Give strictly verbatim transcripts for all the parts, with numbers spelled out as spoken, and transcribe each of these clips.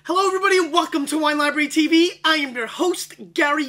Hello everybody and welcome to Wine Library T V. I am your host, Gary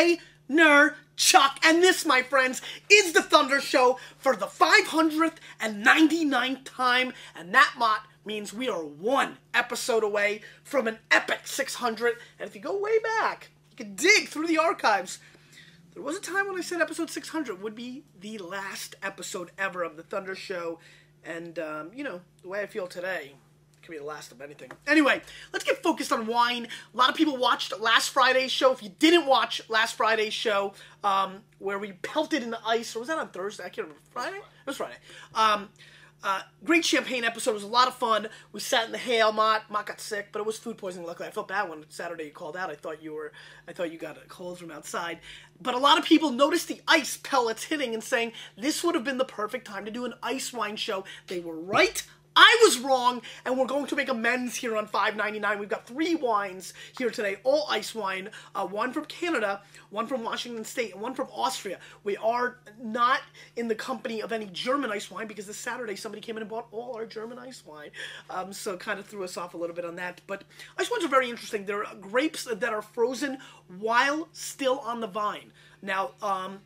Vaynerchuk, and this, my friends, is the Thunder Show for the five hundred ninety-ninth time, and that, Mott, means we are one episode away from an epic six hundred, and if you go way back, you can dig through the archives. There was a time when I said episode six hundred would be the last episode ever of the Thunder Show, and, um, you know, the way I feel today, could be the last of anything. Anyway, let's get focused on wine. A lot of people watched last Friday's show. If you didn't watch last Friday's show, um, where we pelted in the ice, or was that on Thursday? I can't remember. Friday? It was Friday. Um, uh, great champagne episode. It was a lot of fun. We sat in the hail. Mott, Mott got sick, but it was food poisoning. Luckily, I felt bad when Saturday you called out. I thought you were, I thought you got a cold from outside. But a lot of people noticed the ice pellets hitting and saying this would have been the perfect time to do an ice wine show. They were right. I was wrong, and we're going to make amends here on five ninety-nine. We've got three wines here today, all ice wine, uh, one from Canada, one from Washington State, and one from Austria. We are not in the company of any German ice wine because this Saturday somebody came in and bought all our German ice wine, um, so it kind of threw us off a little bit on that. But ice wines are very interesting. They're grapes that are frozen while still on the vine. Now, um...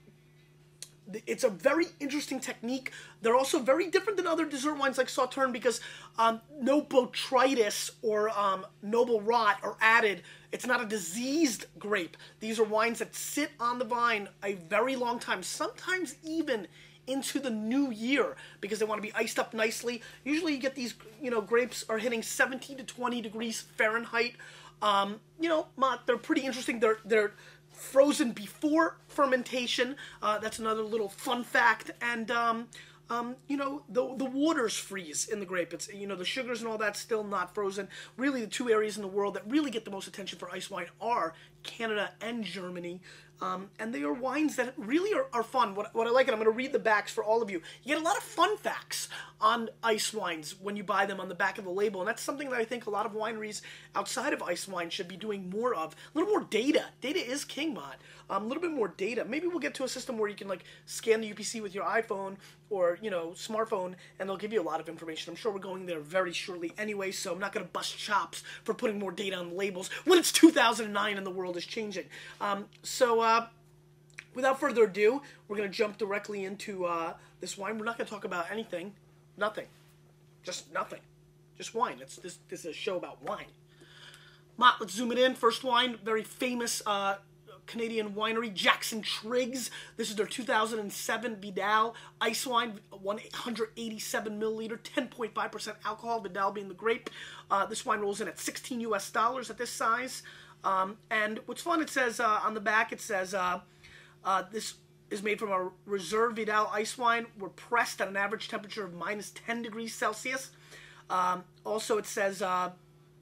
it's a very interesting technique. They're also very different than other dessert wines like Sauterne because um, no botrytis or um, noble rot are added. It's not a diseased grape. These are wines that sit on the vine a very long time, sometimes even into the new year because they want to be iced up nicely. Usually you get these, you know, grapes are hitting seventeen to twenty degrees Fahrenheit. Um, you know, Mott, they're pretty interesting. They're, they're, frozen before fermentation. Uh, that's another little fun fact. And, um, um, you know, the, the waters freeze in the grape. It's, you know, the sugars and all that's still not frozen. Really, the two areas in the world that really get the most attention for ice wine are Canada and Germany. Um, and they are wines that really are, are fun. What, what I like, and I'm going to read the backs for all of you. You get a lot of fun facts on ice wines when you buy them on the back of the label. And that's something that I think a lot of wineries outside of ice wine should be doing more of. A little more data. Data is king, Mott. Um, a little bit more data. Maybe we'll get to a system where you can like scan the U P C with your iPhone or, you know, smartphone, and they'll give you a lot of information. I'm sure we're going there very shortly anyway, so I'm not going to bust chops for putting more data on the labels when it's two thousand nine and the world is changing. Um, so, uh, without further ado, we're going to jump directly into uh, this wine. We're not going to talk about anything. Nothing. Just nothing. Just wine. It's, this, this is a show about wine. Mott, let's zoom it in. First wine, very famous uh, Canadian winery, Jackson Triggs. This is their two thousand seven Vidal ice wine, one hundred eighty-seven milliliter, ten point five percent alcohol, Vidal being the grape. Uh, this wine rolls in at sixteen U S dollars at this size. Um, and what's fun, it says uh, on the back, it says... Uh, Uh, this is made from a Reserve Vidal ice wine. We're pressed at an average temperature of minus ten degrees Celsius. Um, also, it says uh,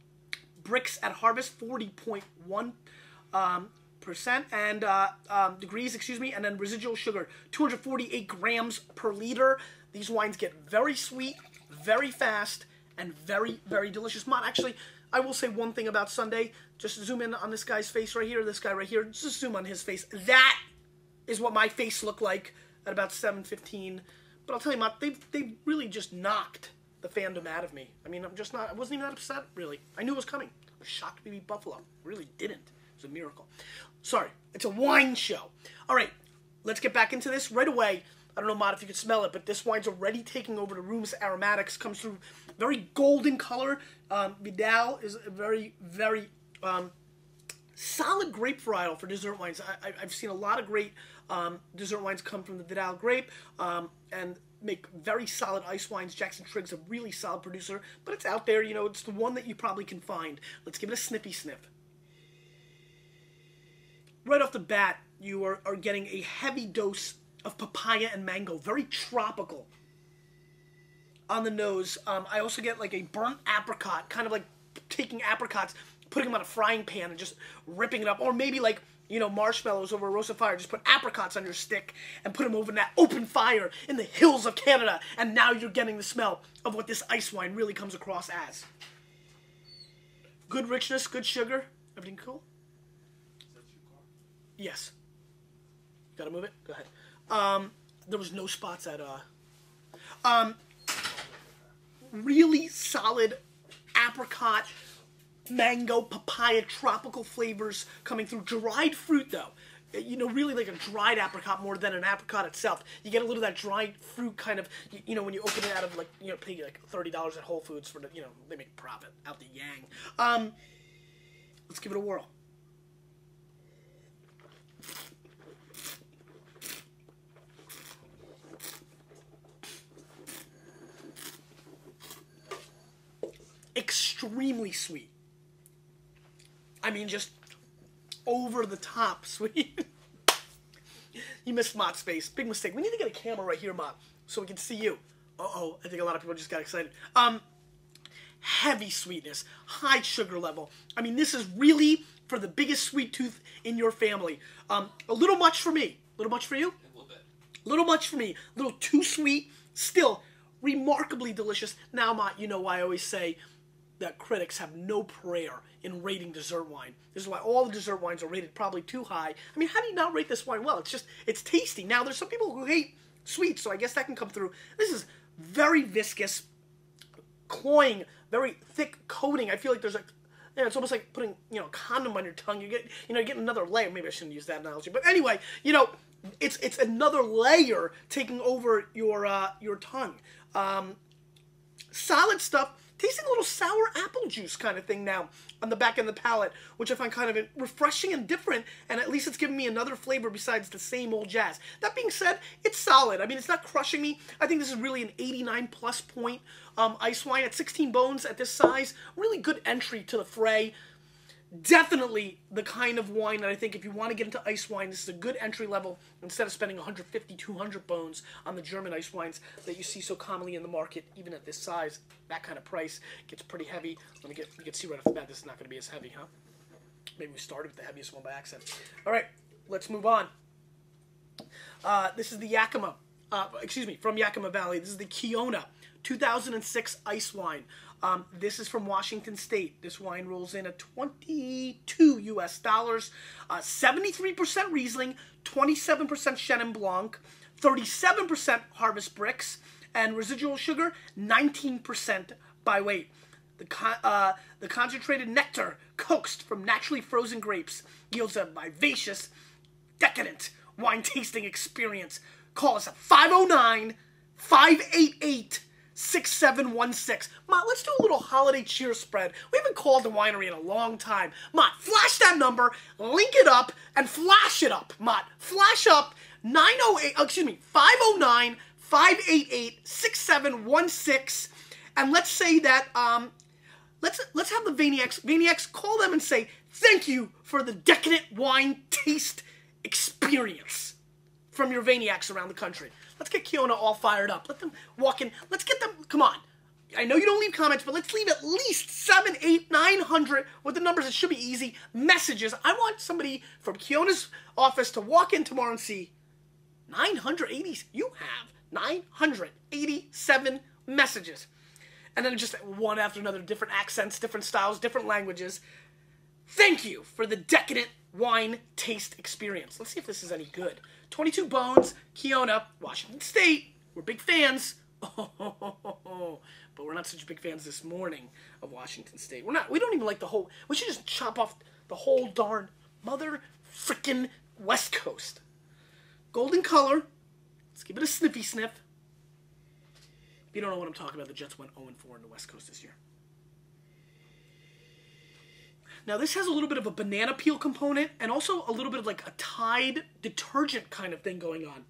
bricks at harvest, forty point one um, percent, and uh, um, degrees, excuse me, and then residual sugar, two hundred forty-eight grams per liter. These wines get very sweet, very fast, and very, very delicious. Mott, actually, I will say one thing about Sunday. Just zoom in on this guy's face right here, this guy right here. Just zoom on his face. That is what my face looked like at about seven fifteen. But I'll tell you, Mott, they've, they've really just knocked the fandom out of me. I mean, I'm just not, I wasn't even that upset, really. I knew it was coming. I was shocked to beat Buffalo. I really didn't. It was a miracle. Sorry, it's a wine show. All right, let's get back into this right away. I don't know, Mott, if you could smell it, but this wine's already taking over the room's aromatics. Comes through very golden color. Um, Vidal is a very, very... Um, solid grape varietal for dessert wines. I, I've seen a lot of great um, dessert wines come from the Vidal grape um, and make very solid ice wines. Jackson Triggs a really solid producer, but it's out there. You know, it's the one that you probably can find. Let's give it a sniffy sniff. Right off the bat, you are, are getting a heavy dose of papaya and mango. Very tropical on the nose. Um, I also get like a burnt apricot, kind of like taking apricots, putting them on a frying pan and just ripping it up. Or maybe like, you know, marshmallows over a roasted fire. Just put apricots on your stick and put them over that open fire in the hills of Canada. And now you're getting the smell of what this ice wine really comes across as. Good richness, good sugar. Everything cool? Is that your car? Yes. Gotta move it? Go ahead. Um, there was no spots at, uh... Um, really solid apricot mango, papaya, tropical flavors coming through. Dried fruit, though. You know, really like a dried apricot more than an apricot itself. You get a little of that dried fruit kind of, you, you know, when you open it out of, like, you know, pay like thirty dollars at Whole Foods for the, you know, they make profit out the yang. Um, let's give it a whirl. Extremely sweet. I mean, just over the top sweet. You missed Mott's face. Big mistake. We need to get a camera right here, Mott, so we can see you. Uh-oh. I think a lot of people just got excited. Um, heavy sweetness. High sugar level. I mean, this is really for the biggest sweet tooth in your family. Um, a little much for me. A little much for you? A little bit. A little much for me. A little too sweet. Still, remarkably delicious. Now, Mott, you know why I always say that critics have no prayer in rating dessert wine. This is why all the dessert wines are rated probably too high. I mean, how do you not rate this wine well? It's just, it's tasty. Now, there's some people who hate sweets, so I guess that can come through. This is very viscous, cloying, very thick coating. I feel like there's like, you know, it's almost like putting, you know, a condom on your tongue. You get, you know, you get another layer. Maybe I shouldn't use that analogy. But anyway, you know, it's it's another layer taking over your, uh, your tongue. Um, solid stuff. Tasting a little sour apple juice kind of thing now on the back end of the palate, which I find kind of refreshing and different, and at least it's giving me another flavor besides the same old jazz. That being said, it's solid. I mean, it's not crushing me. I think this is really an eighty-nine plus point um, ice wine at sixteen bones at this size. Really good entry to the fray. Definitely the kind of wine that I think if you want to get into ice wine, this is a good entry level instead of spending one fifty, two hundred bones on the German ice wines that you see so commonly in the market, even at this size. That kind of price gets pretty heavy. Let me get, you can see right off the bat, this is not going to be as heavy, huh? Maybe we started with the heaviest one by accident. All right, let's move on. Uh, this is the Yakima, uh, excuse me, from Yakima Valley. This is the Kiona two thousand six ice wine. Um, this is from Washington State. This wine rolls in at twenty-two U S dollars. Uh, seventy-three percent Riesling, twenty-seven percent Chenin Blanc, thirty-seven percent Harvest Bricks, and residual sugar, nineteen percent by weight. The, con uh, the concentrated nectar coaxed from naturally frozen grapes yields a vivacious, decadent wine tasting experience. Call us at five oh nine, five eight eight, six seven one six. Mott, let's do a little holiday cheer spread. We haven't called the winery in a long time. Mott, flash that number, link it up, and flash it up. Mott, flash up nine oh eight, oh, excuse me, five oh nine, five eight eight, six seven one six. And let's say that, um, let's let's have the Vaynerchuk, Vaynerchuk call them and say, thank you for the decadent wine taste experience from your Vaynerchuks around the country. Let's get Kiona all fired up. Let them walk in. Let's get them, come on. I know you don't leave comments, but let's leave at least seven, eight, nine hundred, with the numbers, it should be easy, messages. I want somebody from Kiona's office to walk in tomorrow and see nine hundred eighty, you have nine hundred eighty-seven messages. And then just one after another, different accents, different styles, different languages. Thank you for the decadent wine taste experience. Let's see if this is any good. twenty-two bones, Kiona, Washington State. We're big fans. Oh, but we're not such big fans this morning of Washington State. We're not. We don't even like the whole. We should just chop off the whole darn mother frickin' West Coast. Golden color. Let's give it a sniffy sniff. If you don't know what I'm talking about, the Jets went oh and four in the West Coast this year. Now, this has a little bit of a banana peel component and also a little bit of like a Tide detergent kind of thing going on.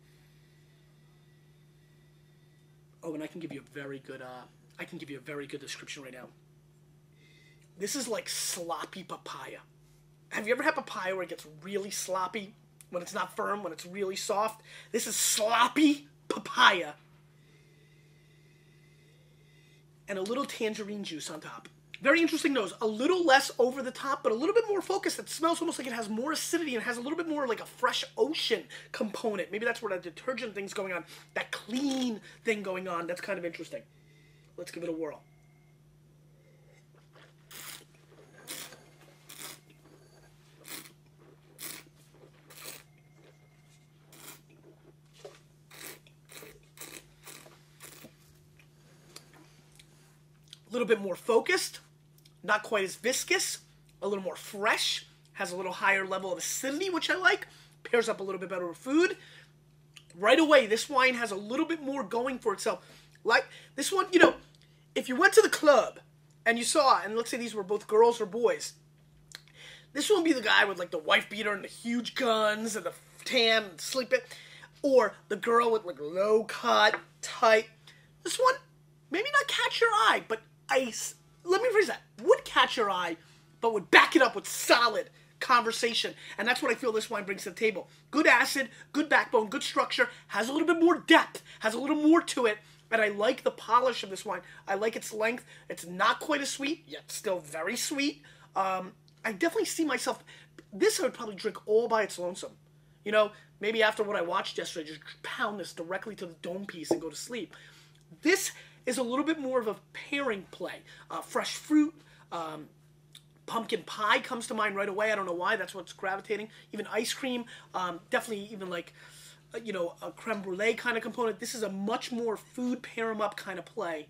Oh, and I can give you a very good, uh, I can give you a very good description right now. This is like sloppy papaya. Have you ever had papaya where it gets really sloppy? When it's not firm, when it's really soft? This is sloppy papaya. And a little tangerine juice on top. Very interesting nose. A little less over the top, but a little bit more focused. It smells almost like it has more acidity and has a little bit more like a fresh ocean component. Maybe that's where that detergent thing's going on. That clean thing going on. That's kind of interesting. Let's give it a whirl. A little bit more focused, not quite as viscous, a little more fresh, has a little higher level of acidity, which I like, pairs up a little bit better with food. Right away, this wine has a little bit more going for itself. Like, this one, you know, if you went to the club and you saw, and let's say these were both girls or boys, this one would be the guy with, like, the wife beater and the huge guns and the tan and sleep it, or the girl with, like, low cut, tight. This one, maybe not catch your eye, but I, let me phrase that, would catch your eye, but would back it up with solid conversation. And that's what I feel this wine brings to the table. Good acid, good backbone, good structure, has a little bit more depth, has a little more to it, and I like the polish of this wine. I like its length. It's not quite as sweet, yet still very sweet. Um, I definitely see myself, this I would probably drink all by its lonesome. You know, maybe after what I watched yesterday, just pound this directly to the dome piece and go to sleep. This is a little bit more of a pairing play. Uh, fresh fruit, um, pumpkin pie comes to mind right away. I don't know why. That's what's gravitating. Even ice cream. Um, definitely even like, uh, you know, a creme brulee kind of component. This is a much more food pair 'em up kind of play.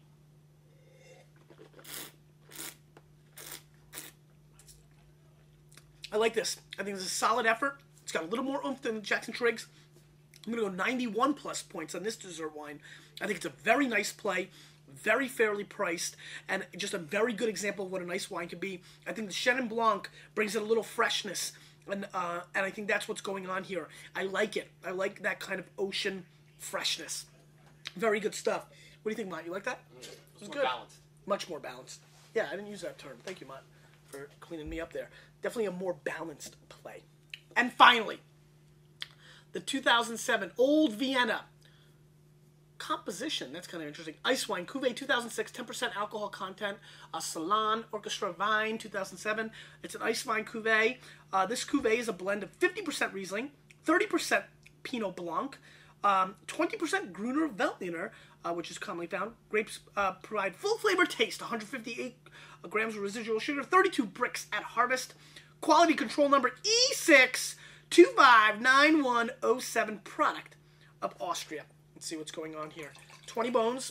I like this. I think it's a solid effort. It's got a little more oomph than Jackson Triggs. I'm going to go ninety-one plus points on this dessert wine. I think it's a very nice play. Very fairly priced, and just a very good example of what a nice wine can be. I think the Chenin Blanc brings in a little freshness, and uh, and I think that's what's going on here. I like it. I like that kind of ocean freshness. Very good stuff. What do you think, Matt? You like that? Mm, it was more good. Balanced. Much more balanced. Yeah, I didn't use that term. Thank you, Matt, for cleaning me up there. Definitely a more balanced play. And finally, the two thousand seven Old Vienna composition. That's kind of interesting. Ice wine, Cuvée two thousand six, ten percent alcohol content. A Salon Orchestra Vine two thousand seven. It's an ice wine Cuvée. Uh, this Cuvée is a blend of fifty percent Riesling, thirty percent Pinot Blanc, um, twenty percent Gruner Veltliner, uh, which is commonly found. Grapes uh, provide full flavor taste, one hundred fifty-eight grams of residual sugar, thirty-two bricks at harvest. Quality control number E six two five nine one zero seven, product of Austria. Let's see what's going on here. twenty bones.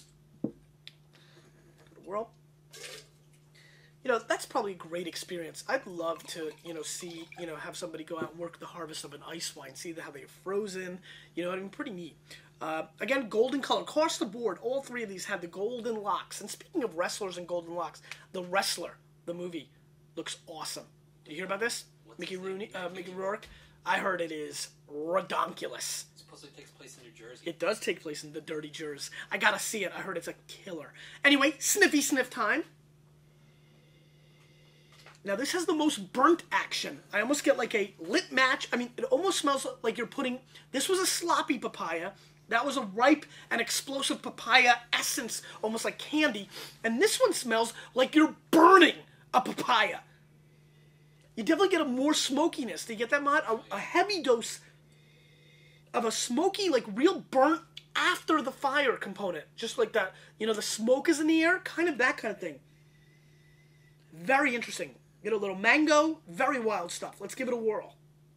World. You know, that's probably a great experience. I'd love to, you know, see, you know, have somebody go out and work the harvest of an ice wine, see how they're frozen. You know, I mean, pretty neat. Uh, again, golden color. Across the board, all three of these have the golden locks. And speaking of wrestlers and golden locks, The Wrestler, the movie, looks awesome. Did you hear about this? What's Mickey his Rooney, name? uh, Mickey Rourke. I heard it is redonkulous. It supposedly takes place in New Jersey. It does take place in the dirty Jersey. I gotta see it. I heard it's a killer. Anyway, sniffy sniff time. Now this has the most burnt action. I almost get like a lit match. I mean, it almost smells like you're putting... This was a sloppy papaya. That was a ripe and explosive papaya essence, almost like candy. And this one smells like you're burning a papaya. You definitely get a more smokiness. Do you get that, Matt? A, a heavy dose of a smoky, like real burnt after the fire component. Just like that, you know, the smoke is in the air. Kind of that kind of thing. Very interesting. Get a little mango. Very wild stuff. Let's give it a whirl.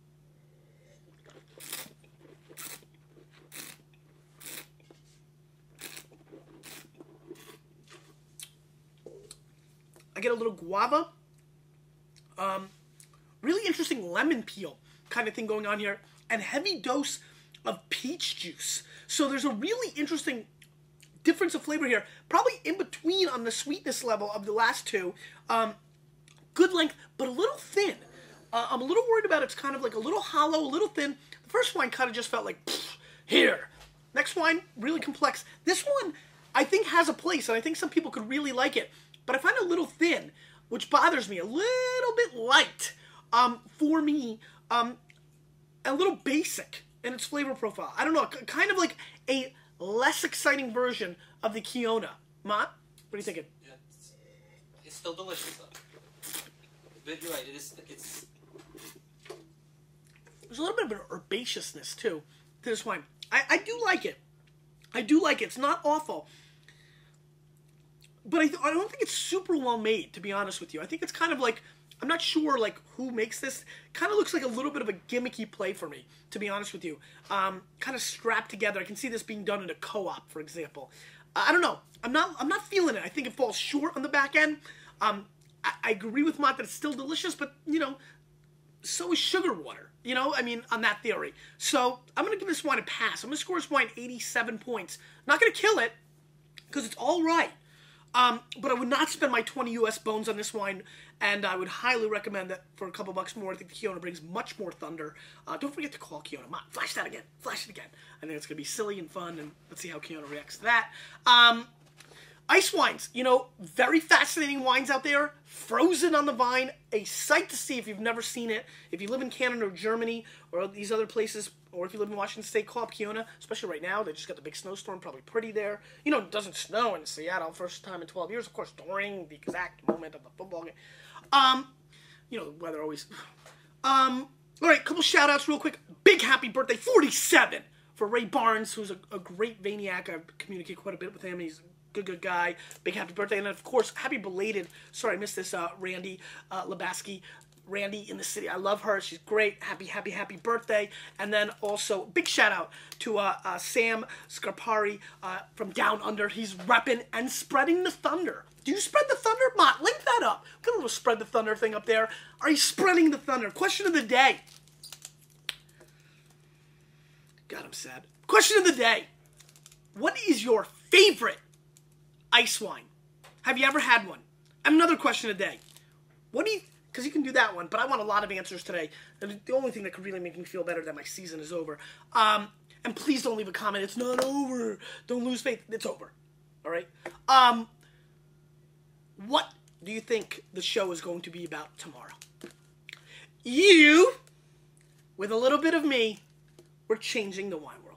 I get a little guava. Um... Really interesting lemon peel kind of thing going on here. And heavy dose of peach juice. So there's a really interesting difference of flavor here. Probably in between on the sweetness level of the last two. Um, good length, but a little thin. Uh, I'm a little worried about it's kind of like a little hollow, a little thin. The first wine kind of just felt like, pfft, here. Next wine, really complex. This one, I think, has a place, and I think some people could really like it. But I find it a little thin, which bothers me. A little bit light. Um, for me, um, a little basic in its flavor profile. I don't know, kind of like a less exciting version of the Kiona. Matt, what are you thinking? Yeah, it's, it's still delicious though. But you're right, it is. It's. There's a little bit of an herbaceousness too to this wine. I, I do like it. I do like it. It's not awful. But I, th I don't think it's super well made, to be honest with you. I think it's kind of like, I'm not sure like who makes this. Kind of looks like a little bit of a gimmicky play for me, to be honest with you. Um, kind of strapped together. I can see this being done in a co-op, for example. Uh, I don't know. I'm not. I'm not feeling it. I think it falls short on the back end. Um, I, I agree with Mott that it's still delicious, but, you know, so is sugar water. You know, I mean, on that theory. So, I'm going to give this wine a pass. I'm going to score this wine eighty-seven points. I'm not going to kill it, because it's all right. Um, but I would not spend my twenty U S bones on this wine, and I would highly recommend that for a couple bucks more. I think the Kiona brings much more thunder. Uh, don't forget to call Kiona. Mott, flash that again. Flash it again. I think it's going to be silly and fun, and let's see how Kiona reacts to that. Um... Ice wines, you know, very fascinating wines out there, frozen on the vine, a sight to see if you've never seen it. If you live in Canada or Germany or these other places, or if you live in Washington State, call up Kiona, especially right now. They just got the big snowstorm, probably pretty there. You know, it doesn't snow in Seattle, first time in twelve years, of course, during the exact moment of the football game. Um, you know, the weather always... Um, all right, couple shout-outs real quick. Big happy birthday, forty-seven, for Ray Barnes, who's a, a great Vaynerchuk. I communicate quite a bit with him. He's Good, good guy. Big happy birthday. And then, of course, happy belated, sorry, I missed this, uh, Randy uh, Labaski. Randy in the city. I love her. She's great. Happy, happy, happy birthday. And then also, big shout out to uh, uh, Sam Scarpari uh, from Down Under. He's repping and spreading the thunder. Do you spread the thunder? Mott, link that up. Got a little spread the thunder thing up there. Are you spreading the thunder? Question of the day. God, I'm sad. Question of the day. What is your favorite ice wine? Have you ever had one? And another question a day. What do you... Because you can do that one, but I want a lot of answers today. And the only thing that could really make me feel better that my season is over. Um, and please don't leave a comment. It's not over. Don't lose faith. It's over. All right? Um, what do you think the show is going to be about tomorrow? You, with a little bit of me, we're changing the wine world.